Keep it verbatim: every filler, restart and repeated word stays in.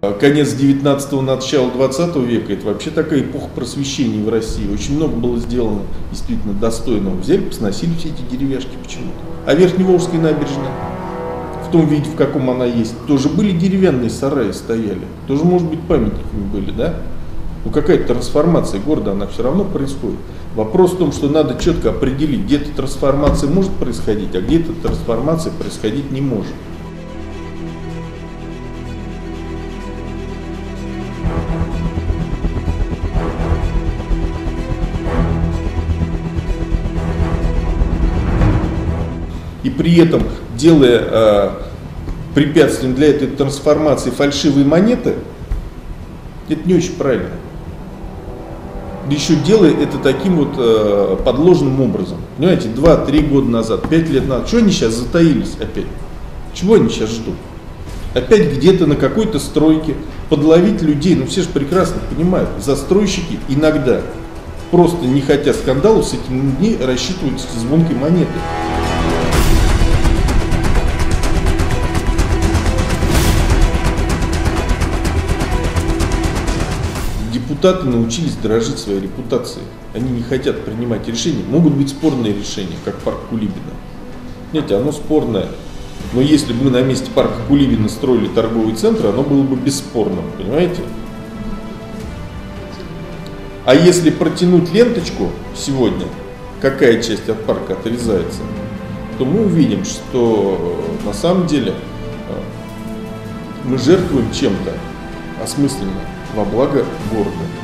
Конец девятнадцатого, начало двадцатого века – это вообще такая эпоха просвещения в России. Очень много было сделано действительно достойного. Взяли, сносили все эти деревяшки почему-то. А Верхневолжская набережная, в том виде, в каком она есть, тоже были деревянные сараи стояли. Тоже, может быть, памятниками были, да? Но какая-то трансформация города, она все равно происходит. Вопрос в том, что надо четко определить, где-то трансформация может происходить, а где-то трансформация происходить не может. И при этом, делая э, препятствием для этой трансформации фальшивые монеты, это не очень правильно. Да еще делая это таким вот э, подложным образом. Понимаете, два-три года назад, пять лет назад, что они сейчас затаились опять? Чего они сейчас ждут? Опять где-то на какой-то стройке подловить людей. Ну все же прекрасно понимают, застройщики иногда, просто не хотя скандалов, с этими людьми рассчитываются звонкой монеты. Депутаты научились дорожить своей репутацией. Они не хотят принимать решения. Могут быть спорные решения, как парк Кулибина. Знаете, оно спорное. Но если бы мы на месте парка Кулибина строили торговый центр, оно было бы бесспорным, понимаете? А если протянуть ленточку сегодня, какая часть от парка отрезается, то мы увидим, что на самом деле мы жертвуем чем-то осмысленно во благо города.